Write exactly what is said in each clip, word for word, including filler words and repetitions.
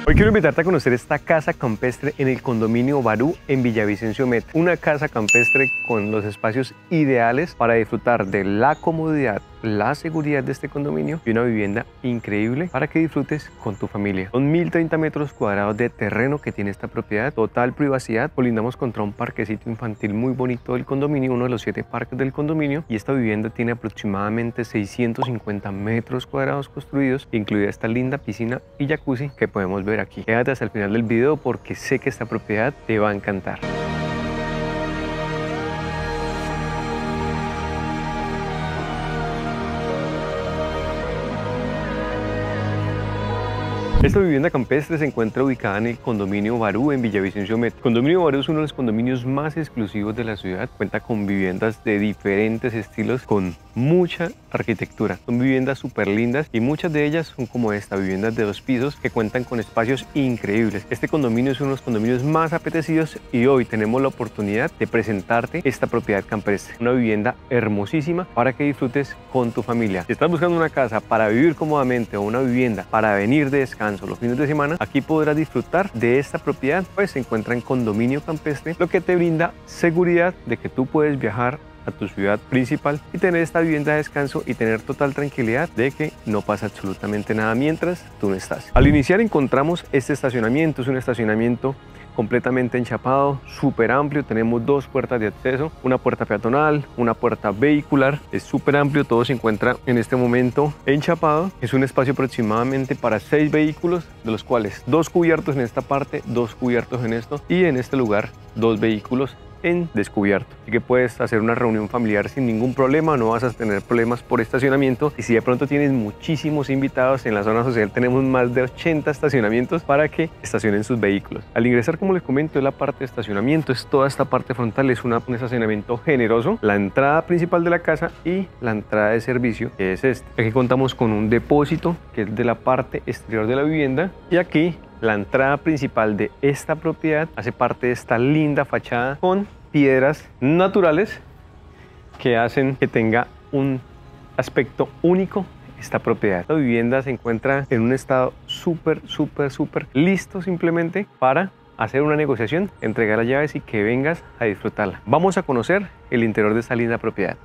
Hoy quiero invitarte a conocer esta casa campestre en el condominio Barú en Villavicencio Meta. Una casa campestre con los espacios ideales para disfrutar de la comodidad, la seguridad de este condominio y una vivienda increíble para que disfrutes con tu familia. Son mil treinta metros cuadrados de terreno que tiene esta propiedad, total privacidad. Colindamos contra un parquecito infantil muy bonito del condominio, uno de los siete parques del condominio, y esta vivienda tiene aproximadamente seiscientos cincuenta metros cuadrados construidos, incluida esta linda piscina y jacuzzi que podemos ver aquí. Quédate hasta el final del video porque sé que esta propiedad te va a encantar. Esta vivienda campestre se encuentra ubicada en el condominio Barú en Villavicencio Meta. El condominio Barú es uno de los condominios más exclusivos de la ciudad. Cuenta con viviendas de diferentes estilos, con mucha arquitectura. Son viviendas súper lindas y muchas de ellas son como esta, viviendas de dos pisos que cuentan con espacios increíbles. Este condominio es uno de los condominios más apetecidos y hoy tenemos la oportunidad de presentarte esta propiedad campestre. Una vivienda hermosísima para que disfrutes con tu familia. Si estás buscando una casa para vivir cómodamente o una vivienda para venir de descanso los fines de semana, aquí podrás disfrutar de esta propiedad, pues se encuentra en condominio campestre, lo que te brinda seguridad de que tú puedes viajar a tu ciudad principal y tener esta vivienda de descanso y tener total tranquilidad de que no pasa absolutamente nada mientras tú no estás. Al iniciar encontramos este estacionamiento, es un estacionamiento completamente enchapado, súper amplio. Tenemos dos puertas de acceso, una puerta peatonal, una puerta vehicular. Es súper amplio, todo se encuentra en este momento enchapado. Es un espacio aproximadamente para seis vehículos, de los cuales dos cubiertos en esta parte, dos cubiertos en esto, y en este lugar dos vehículos en descubierto. Así que puedes hacer una reunión familiar sin ningún problema, no vas a tener problemas por estacionamiento. Y si de pronto tienes muchísimos invitados, en la zona social tenemos más de ochenta estacionamientos para que estacionen sus vehículos. Al ingresar, como les comento, es la parte de estacionamiento, es toda esta parte frontal, es una, un estacionamiento generoso, la entrada principal de la casa y la entrada de servicio, que es este. Aquí contamos con un depósito que es de la parte exterior de la vivienda, y aquí la entrada principal de esta propiedad hace parte de esta linda fachada con piedras naturales que hacen que tenga un aspecto único esta propiedad. La vivienda se encuentra en un estado súper, súper, súper listo simplemente para hacer una negociación, entregar las llaves y que vengas a disfrutarla. Vamos a conocer el interior de esta linda propiedad.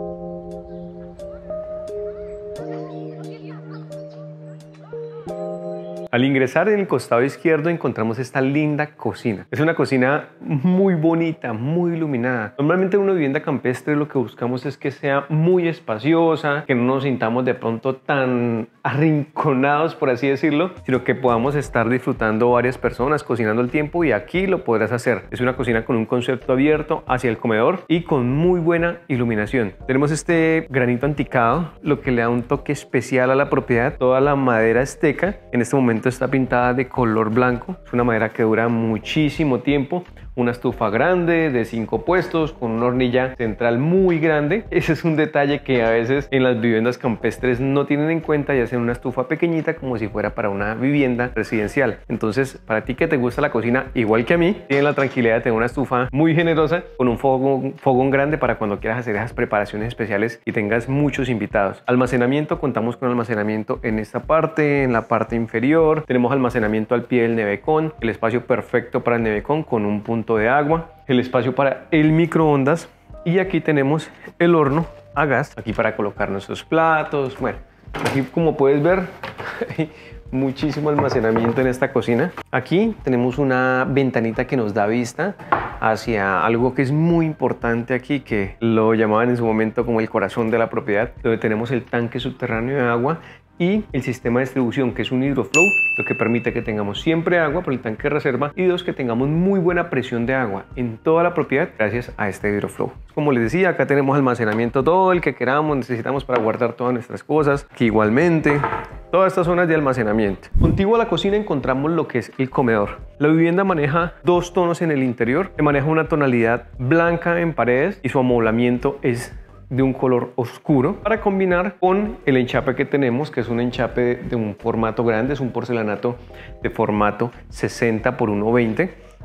Al ingresar en el costado izquierdo encontramos esta linda cocina. Es una cocina muy bonita, muy iluminada. Normalmente en una vivienda campestre lo que buscamos es que sea muy espaciosa, que no nos sintamos de pronto tan arrinconados, por así decirlo, sino que podamos estar disfrutando varias personas cocinando al tiempo, y aquí lo podrás hacer. Es una cocina con un concepto abierto hacia el comedor y con muy buena iluminación. Tenemos este granito anticado, lo que le da un toque especial a la propiedad. Toda la madera esteca en este momento está pintada de color blanco. Es una madera que dura muchísimo tiempo. Una estufa grande de cinco puestos con una hornilla central muy grande. Ese es un detalle que a veces en las viviendas campestres no tienen en cuenta y hacen una estufa pequeñita como si fuera para una vivienda residencial. Entonces, para ti que te gusta la cocina igual que a mí, tienes la tranquilidad de tener una estufa muy generosa con un fogón, fogón grande para cuando quieras hacer esas preparaciones especiales y tengas muchos invitados. Almacenamiento, contamos con almacenamiento en esta parte, en la parte inferior. Tenemos almacenamiento al pie del nevecón, el espacio perfecto para el nevecón con un punto de agua, el espacio para el microondas, y aquí tenemos el horno a gas, aquí para colocar nuestros platos. Bueno, aquí como puedes ver hay muchísimo almacenamiento en esta cocina. Aquí tenemos una ventanita que nos da vista hacia algo que es muy importante aquí, que lo llamaban en su momento como el corazón de la propiedad, donde tenemos el tanque subterráneo de agua y el sistema de distribución, que es un hidroflow, lo que permite que tengamos siempre agua por el tanque de reserva, y dos, que tengamos muy buena presión de agua en toda la propiedad gracias a este hidroflow. Como les decía, acá tenemos almacenamiento todo el que queramos, necesitamos para guardar todas nuestras cosas, que igualmente todas estas zonas de almacenamiento. Contiguo a la cocina encontramos lo que es el comedor. La vivienda maneja dos tonos en el interior, se maneja una tonalidad blanca en paredes y su amoblamiento es de un color oscuro para combinar con el enchape que tenemos, que es un enchape de un formato grande, es un porcelanato de formato sesenta por uno veinte.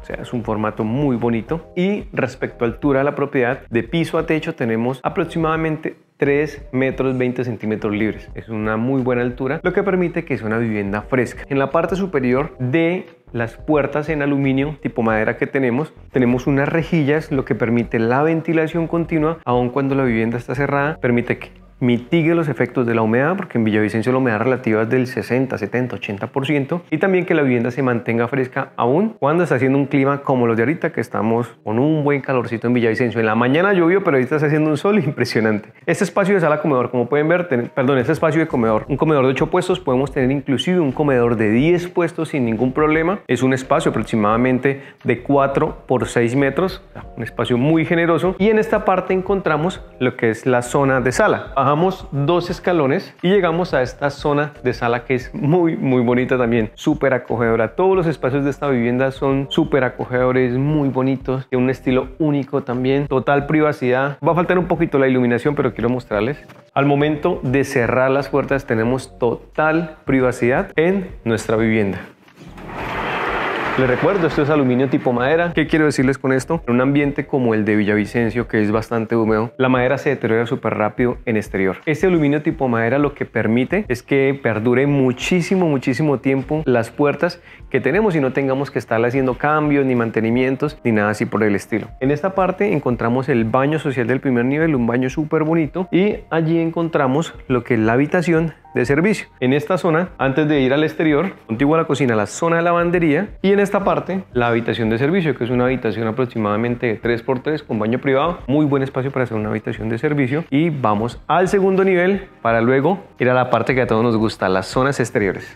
O sea, es un formato muy bonito. Y respecto a altura de la propiedad, de piso a techo tenemos aproximadamente tres metros veinte centímetros libres. Es una muy buena altura, lo que permite que sea una vivienda fresca. En la parte superior de las puertas en aluminio tipo madera que tenemos, tenemos unas rejillas, lo que permite la ventilación continua, aun cuando la vivienda está cerrada, permite que mitigue los efectos de la humedad, porque en Villavicencio la humedad relativa es del sesenta, setenta, ochenta por ciento, y también que la vivienda se mantenga fresca aún cuando está haciendo un clima como los de ahorita, que estamos con un buen calorcito en Villavicencio. En la mañana llovió, pero ahorita está haciendo un sol impresionante. Este espacio de sala comedor, como pueden ver, ten, perdón, este espacio de comedor, un comedor de ocho puestos, podemos tener inclusive un comedor de diez puestos sin ningún problema. Es un espacio aproximadamente de cuatro por seis metros, un espacio muy generoso, y en esta parte encontramos lo que es la zona de sala. Bajamos dos escalones y llegamos a esta zona de sala que es muy muy bonita también, súper acogedora. Todos los espacios de esta vivienda son súper acogedores, muy bonitos, de un estilo único también, total privacidad. Va a faltar un poquito la iluminación, pero quiero mostrarles. Al momento de cerrar las puertas tenemos total privacidad en nuestra vivienda. Les recuerdo, esto es aluminio tipo madera. ¿Qué quiero decirles con esto? En un ambiente como el de Villavicencio, que es bastante húmedo, la madera se deteriora súper rápido en exterior. Este aluminio tipo madera lo que permite es que perdure muchísimo, muchísimo tiempo las puertas que tenemos y no tengamos que estarle haciendo cambios, ni mantenimientos, ni nada así por el estilo. En esta parte encontramos el baño social del primer nivel, un baño súper bonito, y allí encontramos lo que es la habitación de servicio. En esta zona, antes de ir al exterior, contigua a la cocina, la zona de lavandería, y en esta parte la habitación de servicio, que es una habitación aproximadamente de tres por tres con baño privado, muy buen espacio para hacer una habitación de servicio. Y vamos al segundo nivel para luego ir a la parte que a todos nos gusta, las zonas exteriores.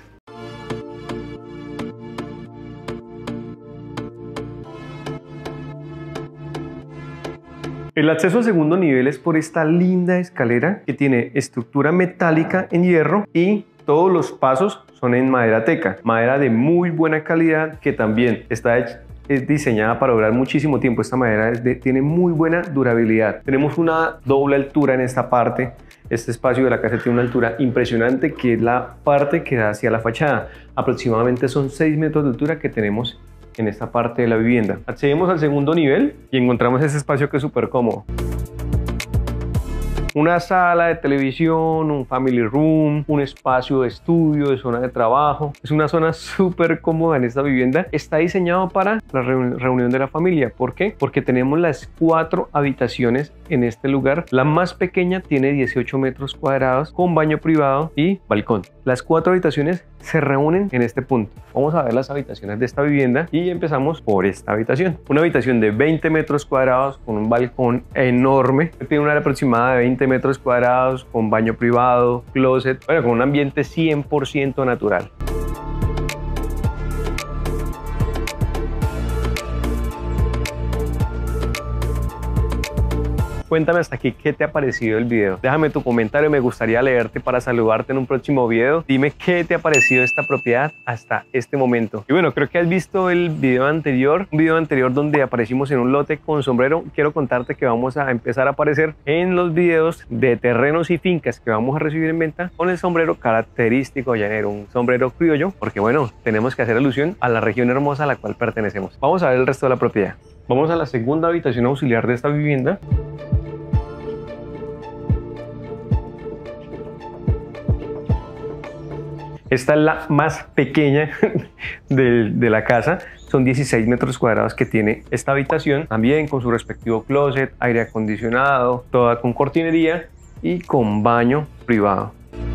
El acceso al segundo nivel es por esta linda escalera que tiene estructura metálica en hierro y todos los pasos son en madera teca, madera de muy buena calidad que también está hecha, es diseñada para durar muchísimo tiempo. Esta madera es de, tiene muy buena durabilidad. Tenemos una doble altura en esta parte. Este espacio de la casa tiene una altura impresionante, que es la parte que da hacia la fachada. Aproximadamente son seis metros de altura que tenemos en esta parte de la vivienda. Accedemos al segundo nivel y encontramos ese espacio que es súper cómodo. Una sala de televisión, un family room, un espacio de estudio, de zona de trabajo. Es una zona súper cómoda en esta vivienda. Está diseñado para la reunión de la familia. ¿Por qué? Porque tenemos las cuatro habitaciones en este lugar. La más pequeña tiene dieciocho metros cuadrados con baño privado y balcón. Las cuatro habitaciones se reúnen en este punto. Vamos a ver las habitaciones de esta vivienda y empezamos por esta habitación. Una habitación de veinte metros cuadrados con un balcón enorme. Tiene una área aproximada de veinte metros cuadrados con baño privado, closet, bueno, con un ambiente cien por ciento natural. Cuéntame hasta aquí qué te ha parecido el video. Déjame tu comentario, me gustaría leerte para saludarte en un próximo video. Dime qué te ha parecido esta propiedad hasta este momento. Y bueno, creo que has visto el video anterior, un video anterior donde aparecimos en un lote con sombrero. Quiero contarte que vamos a empezar a aparecer en los videos de terrenos y fincas que vamos a recibir en venta con el sombrero característico llanero, un sombrero criollo, porque bueno, tenemos que hacer alusión a la región hermosa a la cual pertenecemos. Vamos a ver el resto de la propiedad. Vamos a la segunda habitación auxiliar de esta vivienda. Esta es la más pequeña de, de la casa. Son dieciséis metros cuadrados que tiene esta habitación, también con su respectivo closet, aire acondicionado, toda con cortinería y con baño privado.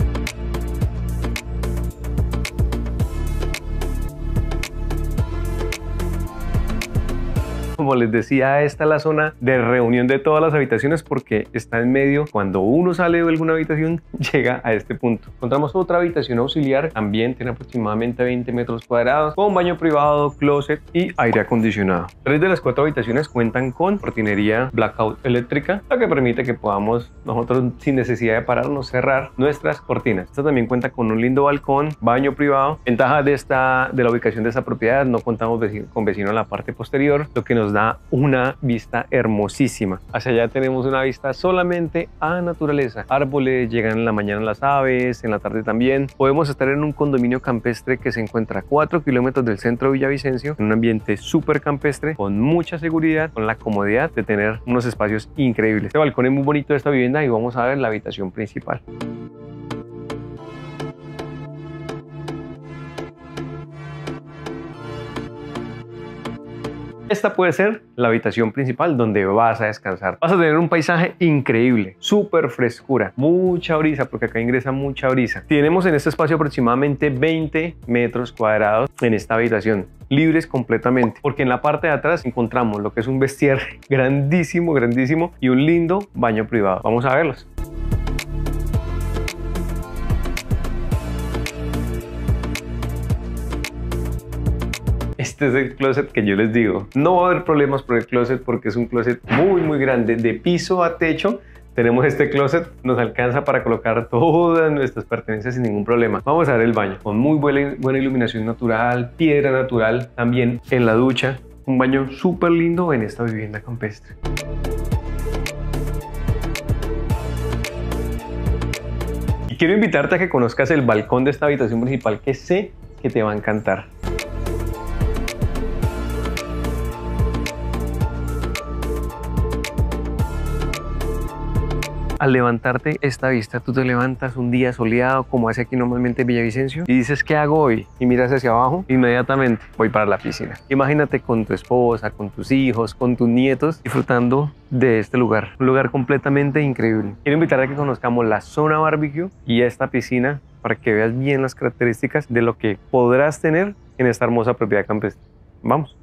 Como les decía, esta es la zona de reunión de todas las habitaciones porque está en medio. Cuando uno sale de alguna habitación, llega a este punto. Encontramos otra habitación auxiliar, también tiene aproximadamente veinte metros cuadrados, con baño privado, closet y aire acondicionado. Tres de las cuatro habitaciones cuentan con cortinería blackout eléctrica, lo que permite que podamos nosotros, sin necesidad de pararnos, cerrar nuestras cortinas. Esta también cuenta con un lindo balcón, baño privado. Ventaja de, esta, de la ubicación de esta propiedad: no contamos con vecino en la parte posterior, lo que nos da da una vista hermosísima. Hacia allá tenemos una vista solamente a naturaleza, árboles, llegan en la mañana las aves, en la tarde también. Podemos estar en un condominio campestre que se encuentra a cuatro kilómetros del centro de Villavicencio, en un ambiente súper campestre, con mucha seguridad, con la comodidad de tener unos espacios increíbles. Este balcón es muy bonito de esta vivienda y vamos a ver la habitación principal. Esta puede ser la habitación principal donde vas a descansar. Vas a tener un paisaje increíble, súper frescura, mucha brisa, porque acá ingresa mucha brisa. Tenemos en este espacio aproximadamente veinte metros cuadrados en esta habitación, libres completamente, porque en la parte de atrás encontramos lo que es un vestier grandísimo, grandísimo y un lindo baño privado. Vamos a verlos. Este es el closet que yo les digo. No va a haber problemas por el closet porque es un closet muy muy grande. De piso a techo tenemos este closet. Nos alcanza para colocar todas nuestras pertenencias sin ningún problema. Vamos a ver el baño. Con muy buena, buena iluminación natural, piedra natural. También en la ducha. Un baño súper lindo en esta vivienda campestre. Y quiero invitarte a que conozcas el balcón de esta habitación principal, que sé que te va a encantar. Al levantarte esta vista, tú te levantas un día soleado como hace aquí normalmente en Villavicencio y dices, ¿qué hago hoy? Y miras hacia abajo, inmediatamente voy para la piscina. Imagínate con tu esposa, con tus hijos, con tus nietos, disfrutando de este lugar. Un lugar completamente increíble. Quiero invitarte a que conozcamos la zona barbecue y esta piscina para que veas bien las características de lo que podrás tener en esta hermosa propiedad campestre. Vamos.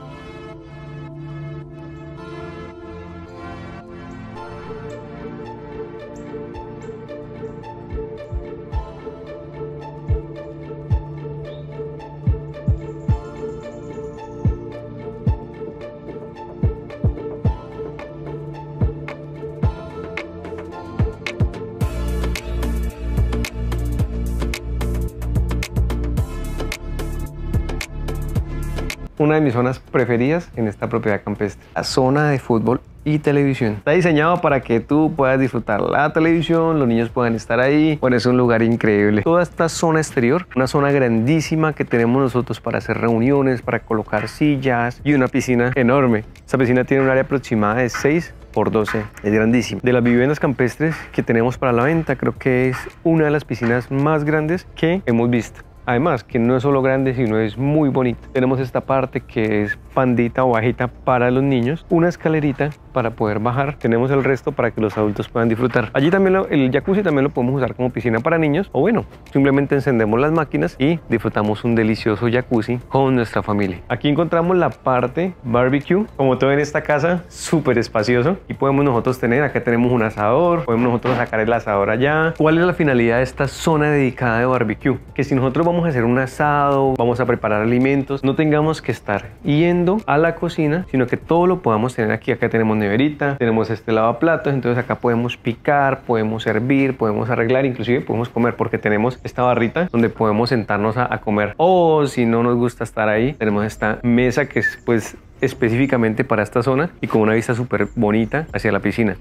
Una de mis zonas preferidas en esta propiedad campestre, la zona de fútbol y televisión. Está diseñado para que tú puedas disfrutar la televisión, los niños puedan estar ahí. Bueno, es un lugar increíble. Toda esta zona exterior, una zona grandísima que tenemos nosotros para hacer reuniones, para colocar sillas y una piscina enorme. Esta piscina tiene un área aproximada de seis por doce, es grandísima. De las viviendas campestres que tenemos para la venta, creo que es una de las piscinas más grandes que hemos visto. Además, que no es solo grande, sino es muy bonito. Tenemos esta parte que es pandita o bajita para los niños, una escalerita para poder bajar. Tenemos el resto para que los adultos puedan disfrutar. Allí también lo, el jacuzzi también lo podemos usar como piscina para niños, o bueno, simplemente encendemos las máquinas y disfrutamos un delicioso jacuzzi con nuestra familia. Aquí encontramos la parte barbecue. Como todo en esta casa, súper espacioso, y podemos nosotros tener, acá tenemos un asador, podemos nosotros sacar el asador allá. ¿Cuál es la finalidad de esta zona dedicada de barbecue? Que si nosotros vamos Vamos a hacer un asado, vamos a preparar alimentos, no tengamos que estar yendo a la cocina, sino que todo lo podamos tener aquí. Acá tenemos neverita, tenemos este lavaplatos, entonces acá podemos picar, podemos servir, podemos arreglar, inclusive podemos comer, porque tenemos esta barrita donde podemos sentarnos a, a comer. O si no nos gusta estar ahí, tenemos esta mesa que es pues específicamente para esta zona y con una vista súper bonita hacia la piscina.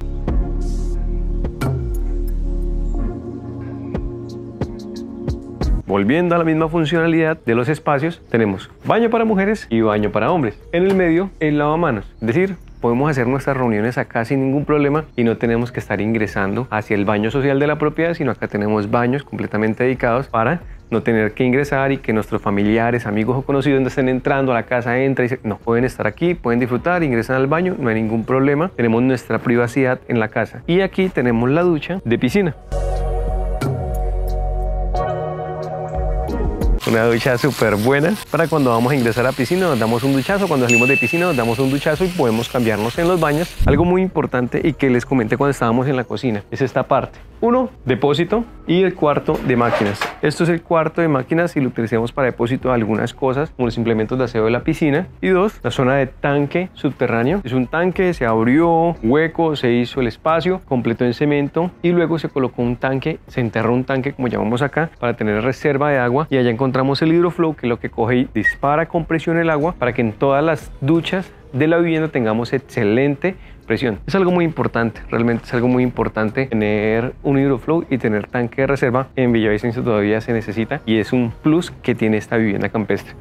Volviendo a la misma funcionalidad de los espacios, tenemos baño para mujeres y baño para hombres. En el medio, el lavamanos. Es decir, podemos hacer nuestras reuniones acá sin ningún problema y no tenemos que estar ingresando hacia el baño social de la propiedad, sino acá tenemos baños completamente dedicados para no tener que ingresar y que nuestros familiares, amigos o conocidos no estén entrando a la casa, entra y se... no, pueden estar aquí, pueden disfrutar, ingresan al baño, no hay ningún problema. Tenemos nuestra privacidad en la casa. Y aquí tenemos la ducha de piscina. Una ducha súper buena para cuando vamos a ingresar a piscina, nos damos un duchazo, cuando salimos de piscina nos damos un duchazo y podemos cambiarnos en los baños. Algo muy importante y que les comenté cuando estábamos en la cocina es esta parte. Uno, depósito, y el cuarto de máquinas. Esto es el cuarto de máquinas y lo utilizamos para depósito de algunas cosas como los implementos de aseo de la piscina. Y dos, la zona de tanque subterráneo. Es un tanque, se abrió hueco, se hizo el espacio, completó en cemento y luego se colocó un tanque, se enterró un tanque como llamamos acá para tener reserva de agua, y allá encontramos el hidroflow, que es lo que coge y dispara con presión el agua para que en todas las duchas de la vivienda tengamos excelente presión. Es algo muy importante, realmente es algo muy importante tener un hidroflow y tener tanque de reserva. En Villavicencio todavía se necesita y es un plus que tiene esta vivienda campestre.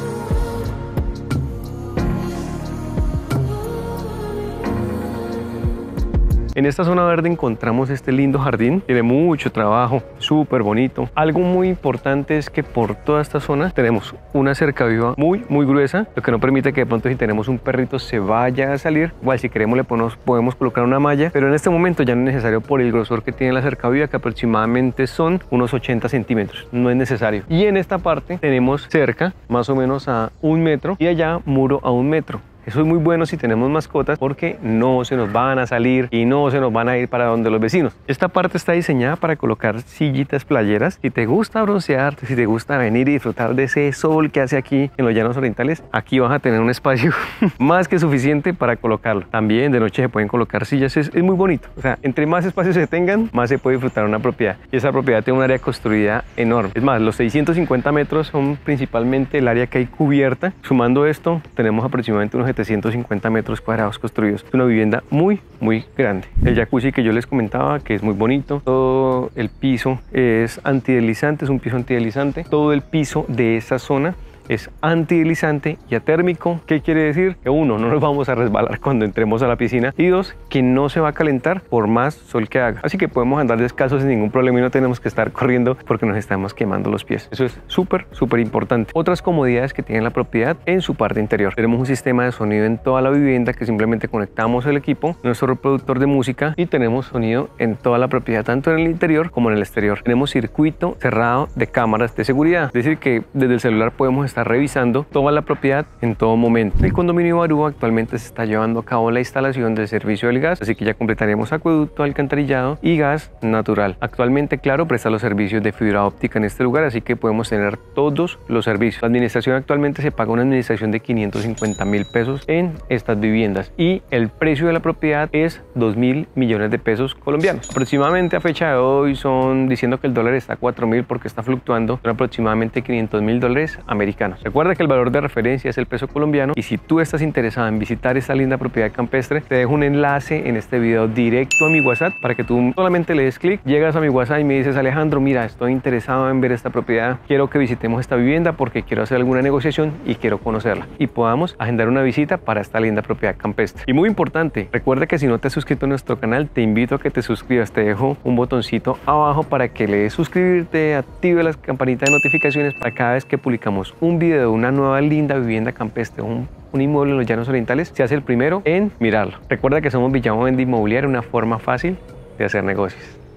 En esta zona verde encontramos este lindo jardín, tiene mucho trabajo, súper bonito. Algo muy importante es que por toda esta zona tenemos una cerca viva muy, muy gruesa, lo que no permite que de pronto si tenemos un perrito se vaya a salir. Igual si queremos le podemos, podemos colocar una malla, pero en este momento ya no es necesario por el grosor que tiene la cerca viva, que aproximadamente son unos ochenta centímetros, no es necesario. Y en esta parte tenemos cerca más o menos a un metro y allá muro a un metro. Eso es muy bueno si tenemos mascotas porque no se nos van a salir y no se nos van a ir para donde los vecinos. Esta parte está diseñada para colocar sillitas playeras. Si te gusta broncearte, si te gusta venir y disfrutar de ese sol que hace aquí en los Llanos Orientales, aquí vas a tener un espacio más que suficiente para colocarlo. También de noche se pueden colocar sillas, es, es muy bonito. O sea, entre más espacios se tengan, más se puede disfrutar una propiedad. Y esa propiedad tiene un área construida enorme. Es más, los seiscientos cincuenta metros son principalmente el área que hay cubierta. Sumando esto, tenemos aproximadamente unos setecientos cincuenta metros cuadrados construidos. Es una vivienda muy, muy grande. El jacuzzi que yo les comentaba, que es muy bonito. Todo el piso es antideslizante, es un piso antideslizante. Todo el piso de esa zona es antideslizante y atérmico. ¿Qué quiere decir? Que uno, no nos vamos a resbalar cuando entremos a la piscina, y dos, que no se va a calentar por más sol que haga. Así que podemos andar descalzos sin ningún problema y no tenemos que estar corriendo porque nos estamos quemando los pies. Eso es súper, súper importante. Otras comodidades que tiene la propiedad en su parte interior. Tenemos un sistema de sonido en toda la vivienda que simplemente conectamos el equipo, nuestro reproductor de música, y tenemos sonido en toda la propiedad, tanto en el interior como en el exterior. Tenemos circuito cerrado de cámaras de seguridad, es decir que desde el celular podemos estar revisando toda la propiedad en todo momento. El condominio Barú actualmente se está llevando a cabo la instalación del servicio del gas, así que ya completaríamos acueducto, alcantarillado y gas natural. Actualmente, claro, presta los servicios de fibra óptica en este lugar, así que podemos tener todos los servicios. La administración actualmente se paga una administración de quinientos cincuenta mil pesos en estas viviendas y el precio de la propiedad es dos mil millones de pesos colombianos. Aproximadamente a fecha de hoy son diciendo que el dólar está a cuatro mil porque está fluctuando, son aproximadamente quinientos mil dólares americanos. Recuerda que el valor de referencia es el peso colombiano y si tú estás interesado en visitar esta linda propiedad campestre, te dejo un enlace en este video directo a mi WhatsApp para que tú solamente le des clic, llegas a mi WhatsApp y me dices: Alejandro, mira, estoy interesado en ver esta propiedad, quiero que visitemos esta vivienda porque quiero hacer alguna negociación y quiero conocerla, y podamos agendar una visita para esta linda propiedad campestre. Y muy importante, recuerda que si no te has suscrito a nuestro canal, te invito a que te suscribas. Te dejo un botoncito abajo para que le des suscribirte, active las campanitas de notificaciones para cada vez que publicamos un video de una nueva linda vivienda campestre, un, un inmueble en los Llanos Orientales, se hace el primero en mirarlo. Recuerda que somos Villamovenda Inmobiliaria, una forma fácil de hacer negocios.